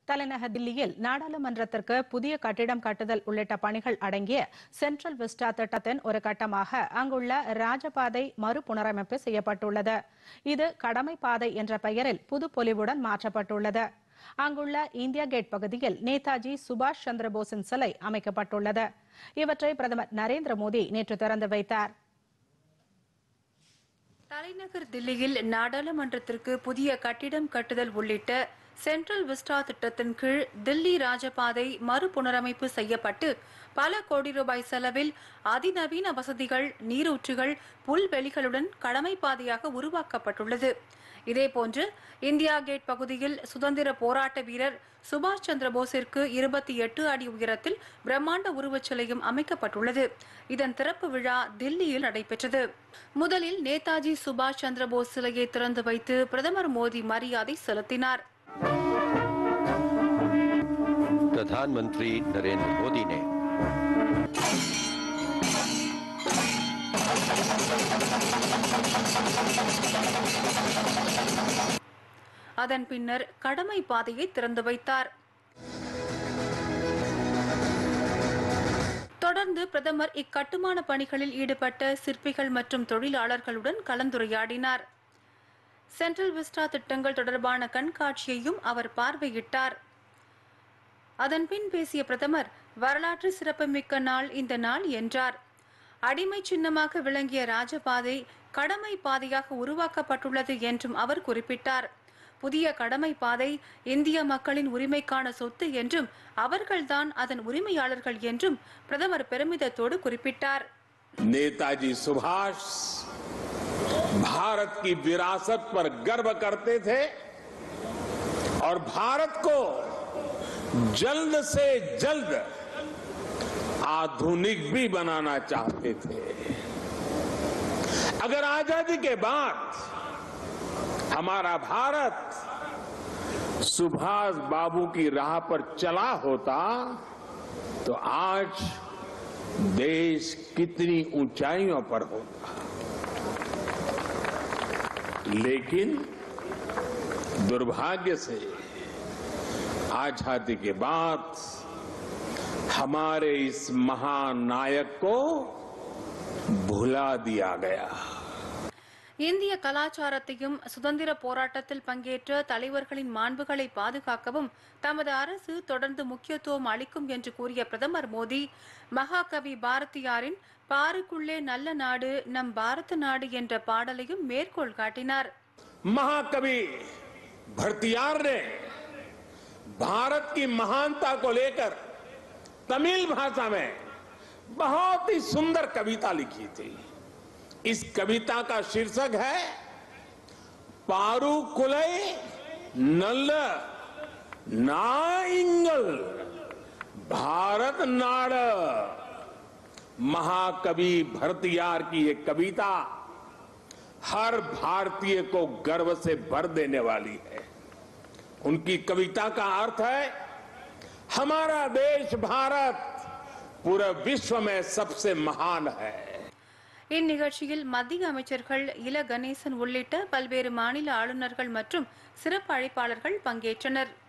தலைநகர் தில்லியில் நாடாளுமன்றத்திற்கு புதிய கட்டிடம் கட்டுதல் உள்ளிட்ட பணிகள் அடங்கிய சென்ட்ரல் விஸ்டா திட்டத்தின் ஒரு கட்டமாக அங்குள்ள ராஜபாதை மறுபுனரமைப்பு செய்யப்பட்டுள்ளது. இது கடமை பாதை என்ற பெயரில் புதுப்பொலிவுடன் மாற்றப்பட்டுள்ளது. அங்குள்ள இந்தியா கேட் பகுதியில் நேதாஜி சுபாஷ் சந்திரபோஸின் சிலை அமைக்கப்பட்டுள்ளது. இவற்றை பிரதமர் நரேந்திர மோடி நேற்று திறந்து வைத்தார். தலைநகர் தில்லியில் நாடாளுமன்றத்திற்கு புதிய கட்டிடம் கட்டுதல் உள்ளிட்ட சென்ட்ரல் விஸ்டா திட்டத்தின் கீழ் தில்லி ராஜபாதை மறுபுனரமைப்பு செய்யப்பட்டு பல கோடி ரூபாய் செலவில் அதிநவீன வசதிகள், நீரூற்றுகள், புல்வெளிகளுடன் கடமை பாதையாக உருவாக்கப்பட்டுள்ளது. இதேபோன்று இந்தியா கேட் பகுதியில் சுதந்திர போராட்ட வீரர் சுபாஷ் சந்திரபோஸிற்கு 28 அடி உயரத்தில் பிரம்மாண்ட உருவச்சிலையும் அமைக்கப்பட்டுள்ளது. இதன் திறப்பு விழா தில்லியில் நடைபெற்றது. முதலில் நேதாஜி சுபாஷ் சந்திரபோஸ் சிலையை திறந்து வைத்து பிரதமர் மோடி மரியாதை செலுத்தினார். प्रधानमंत्री नरेंद्र मोदी ने அதன் பின்னர் கடமை பாதையை திறந்து வைத்தார். தொடர்ந்து பிரதமர் இக்கட்டுமான பணிகளில் ஈடுபட்ட சிற்பிகள் மற்றும் தொழிலாளர்களுடன் கலந்துரையாடினார். சென்ட்ரல் விஸ்டா திட்டங்கள் தொடர்பான கண்காட்சியையும் அவர் பார்வையிட்டார். அதன்பின் பேசிய பிரதமர், வரலாற்று சிறப்புமிக்க நாள் இந்த நாள் என்றார். அடிமை சின்னமாக விளங்கிய ராஜபாதை கடமை பாதையாக உருவாக்கப்பட்டுள்ளது என்றும் அவர் குறிப்பிட்டார். புதிய கடமை பாதை இந்திய மக்களின் உரிமைக்கான சொத்து என்றும் அவர்கள்தான் அதன் உரிமையாளர்கள் என்றும் பிரதமர் பெருமிதத்தோடு குறிப்பிட்டார். नेताजी सुभाष भारत की विरासत पर गर्व करते थे और भारत को जल्द से जल्द आधुनिक भी बनाना चाहते थे। अगर आजादी के बाद हमारा भारत सुभाष बाबू की राह पर चला होता तो आज देश कितनी ऊंचाइयों पर होता। लेकिन दुर्भाग्य से आजादी के बाद हमारे इस महान नायक को भुला दिया गया। இந்திய கலாச்சாரத்தையும் சுதந்திர போராட்டத்தில் பங்கேற்ற தலைவர்களின் மாண்புகளை பாதுகாக்கவும் தமது அரசு தொடர்ந்து முக்கியத்துவம் அளிக்கும் என்று கூறிய பிரதமர் மோடி, மகாகவி பாரதியாரின் பாருக்குள்ளே நல்ல நாடு நம் பாரத நாடு என்ற பாடலையும் மேற்கோள் காட்டினார். महाकवि भरतियार ने भारत की महानता को लेकर तमिल भाषा में बहुत ही सुंदर कविता लिखी थी। इस कविता का शीर्षक है पारुकुलै नल्ल नाइंगल भारत नाड़। महाकवि भरतियार की ये कविता हर भारतीय को गर्व से भर देने वाली है। उनकी कविता का अर्थ है हमारा देश भारत पूरे विश्व में सबसे महान है। இந்நிகழ்ச்சியில் மத்திய அமைச்சர்கள் இல கணேசன் உள்ளிட்ட பல்வேறு மாநில ஆளுநர்கள் மற்றும் சிறப்பு அழைப்பாளர்கள் பங்கேற்றனர்.